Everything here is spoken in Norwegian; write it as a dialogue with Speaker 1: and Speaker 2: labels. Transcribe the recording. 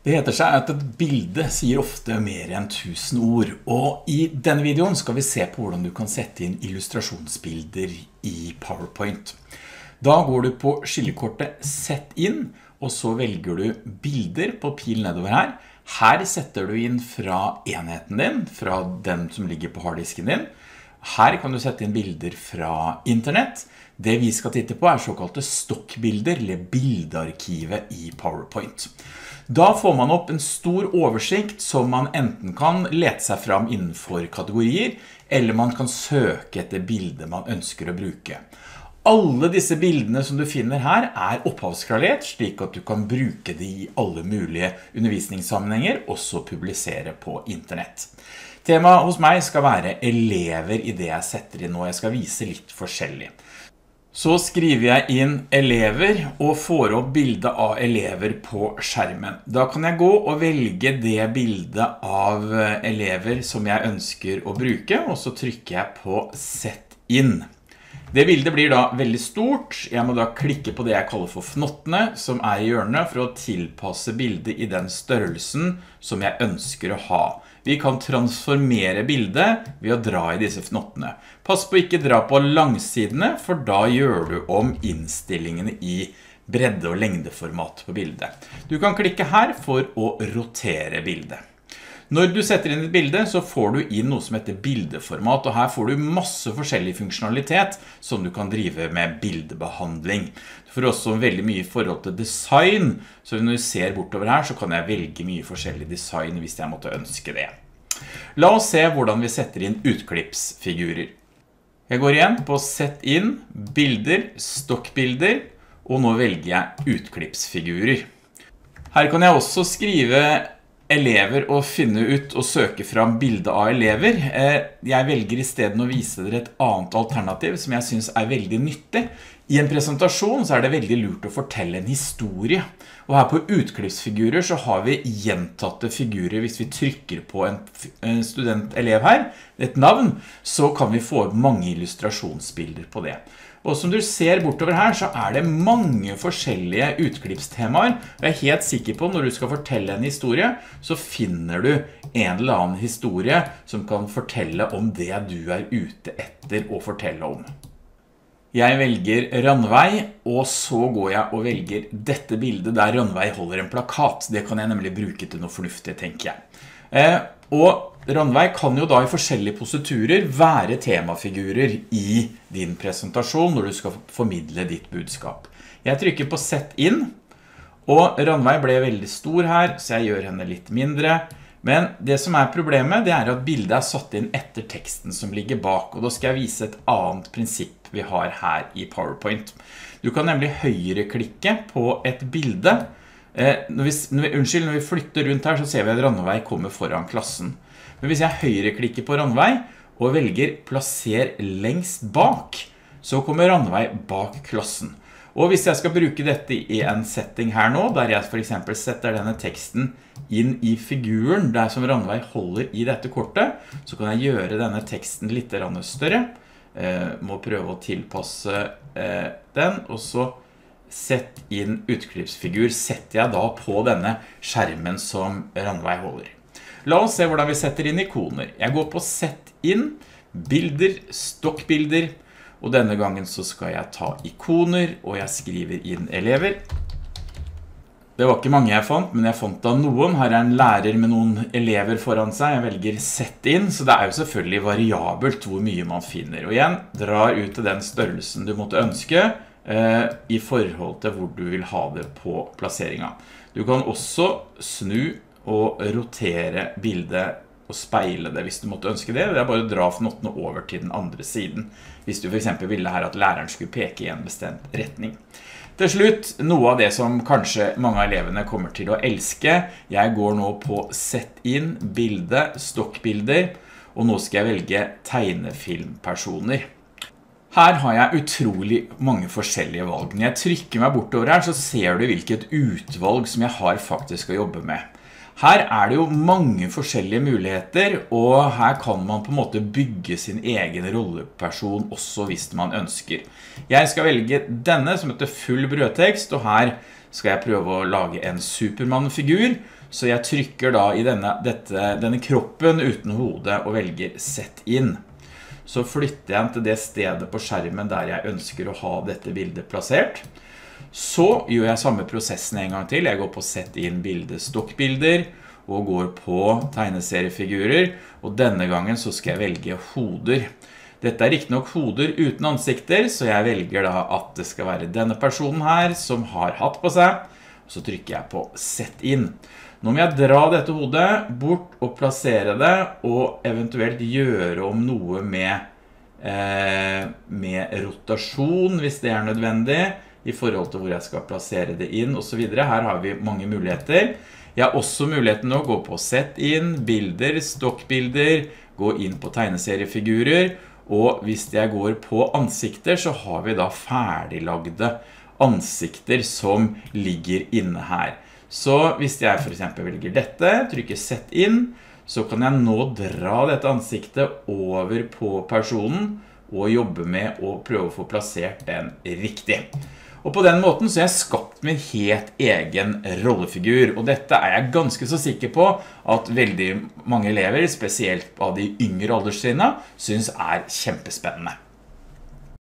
Speaker 1: Det heter seg at et bilde sier ofte mer enn 1000 ord, og i denne videoen skal vi se på hvordan du kan sette inn illustrasjonsbilder i PowerPoint. Da går du på skillekortet Sett inn, og så velger du bilder på pil nedover her. Her setter du inn fra enheten din, fra den som ligger på harddisken din. Her kan du sette inn bilder fra internett. Det vi skal titte på såkalte stokkbilder, eller bildearkivet i PowerPoint. Da får man opp en stor oversikt som man enten kan lete seg fram innenfor kategorier, eller man kan søke etter bilder man ønsker å bruke. Alle disse bildene som du finner her opphavskralert, slik at du kan bruke de i alle mulige undervisningssammenhenger, også publisere på internett. Temaet hos meg skal være elever i det jeg setter inn, og jeg skal vise litt forskjellig. Så skriver jeg inn elever og får opp bildet av elever på skjermen. Da kan jeg gå og velge det bildet av elever som jeg ønsker å bruke, og så trykker jeg på Sett inn. Det bildet blir da veldig stort. Jeg må da klikke på det jeg kaller for fnottene, som i hjørnet, for å tilpasse bildet i den størrelsen som jeg ønsker å ha. Vi kan transformere bildet ved å dra i disse fnottene. Pass på å ikke dra på langsidene, for da gjør du om innstillingene i bredde- og lengdeformat på bildet. Du kan klikke her for å rotere bildet. Når du setter inn et bilde, så får du inn noe som heter bildeformat, og her får du masse forskjellig funksjonalitet som du kan drive med bildebehandling. Du får også veldig mye i forhold til design, så når du ser bortover her, så kan jeg velge mye forskjellig design hvis jeg måtte ønske det. La oss se hvordan vi setter inn utklippsfigurer. Jeg går igjen på Sett inn, bilder, stokkbilder, og nå velger jeg utklippsfigurer. Her kan jeg også skrive elever og finne ut og søke fram bilde av elever. Jeg velger i stedet å vise dere et annet alternativ som jeg synes veldig nyttig. I en presentasjon så det veldig lurt å fortelle en historie. Og her på utklippsfigurer så har vi gjentatte figurer. Hvis vi trykker på en student-elev her, et navn, så kan vi få mange illustrasjonsbilder på det. Og som du ser bortover her, så det mange forskjellige utklippstemaer. Jeg helt sikker på når du skal fortelle en historie, så finner du en eller annen historie som kan fortelle om det du ute etter å fortelle om. Jeg velger Ranveig, og så går jeg og velger dette bildet der Ranveig holder en plakat. Det kan jeg nemlig bruke til noe fornuftig, tenker jeg. Og Ranveig kan jo da i forskjellige positurer være temafigurer i din presentasjon når du skal formidle ditt budskap. Jeg trykker på Sett inn, og Ranveig ble veldig stor her, så jeg gjør henne litt mindre. Men det som problemet, det at bildet satt inn etter teksten som ligger bak, og da skal jeg vise et annet prinsipp vi har her i PowerPoint. Du kan nemlig høyreklikke på et bilde. Når vi flytter rundt her, så ser vi at Ranveig kommer foran klassen. Men hvis jeg høyreklikker på Ranveig og velger Plasser lengst bak, så kommer Ranveig bak klassen. Og hvis jeg skal bruke dette i en setting her nå, der jeg for eksempel setter denne teksten inn i figuren, der som Ranveig holder i dette kortet, så kan jeg gjøre denne teksten litt større. Må prøve å tilpasse den, og så sett inn utklippsfigur, setter jeg da på denne skjermen som Ranveig holder. La oss se hvordan vi setter inn ikoner. Jeg går på Sett inn, bilder, stokkbilder, og denne gangen så skal jeg ta ikoner, og jeg skriver inn elever. Det var ikke mange jeg fant, men jeg fant da noen. Her en lærer med noen elever foran seg. Jeg velger Sett inn, så det jo selvfølgelig variabelt hvor mye man finner. Og igjen, drar ut til den størrelsen du måtte ønske i forhold til hvor du vil ha det på plasseringen. Du kan også snu og rotere bildet og speile det hvis du måtte ønske det. Det bare å dra fnottene over til den andre siden, hvis du for eksempel ville her at læreren skulle peke i en bestemt retning. Til slutt, noe av det som kanskje mange av elevene kommer til å elske. Jeg går nå på Sett inn, bilde, stokkbilder, og nå skal jeg velge tegnefilmpersoner. Her har jeg utrolig mange forskjellige valg. Når jeg trykker meg bortover her, så ser du hvilket utvalg som jeg har faktisk å jobbe med. Her det jo mange forskjellige muligheter, og her kan man på en måte bygge sin egen rolleperson også hvis man ønsker. Jeg skal velge denne som heter full brødtekst, og her skal jeg prøve å lage en Superman-figur, så jeg trykker da i denne kroppen uten hodet og velger Sett inn. Så flytter jeg til det stedet på skjermen der jeg ønsker å ha dette bildet plassert. Så gjør jeg samme prosessen en gang til. Jeg går på Sett inn bilde, stokkbilder, og går på tegneseriefigurer, og denne gangen så skal jeg velge hoder. Dette riktig nok hoder uten ansikter, så jeg velger da at det skal være denne personen her som har hatt på seg, og så trykker jeg på Sett inn. Nå må jeg dra dette hodet bort og plassere det, og eventuelt gjøre om noe med rotasjon, hvis det er nødvendig, i forhold til hvor jeg skal plassere det inn, og så videre. Her har vi mange muligheter. Jeg har også muligheten å gå på Sett inn, bilder, stokkbilder, gå inn på tegneseriefigurer, og hvis jeg går på ansikter, så har vi da ferdiglagde ansikter som ligger inne her. Så hvis jeg for eksempel velger dette, trykker Sett inn, så kan jeg nå dra dette ansiktet over på personen og jobbe med å prøve å få plassert den riktig. Og på den måten så har jeg skapt min helt egen rollefigur, og dette er jeg ganske så sikker på at veldig mange elever, spesielt av de yngre alderstrinnene, synes er kjempespennende.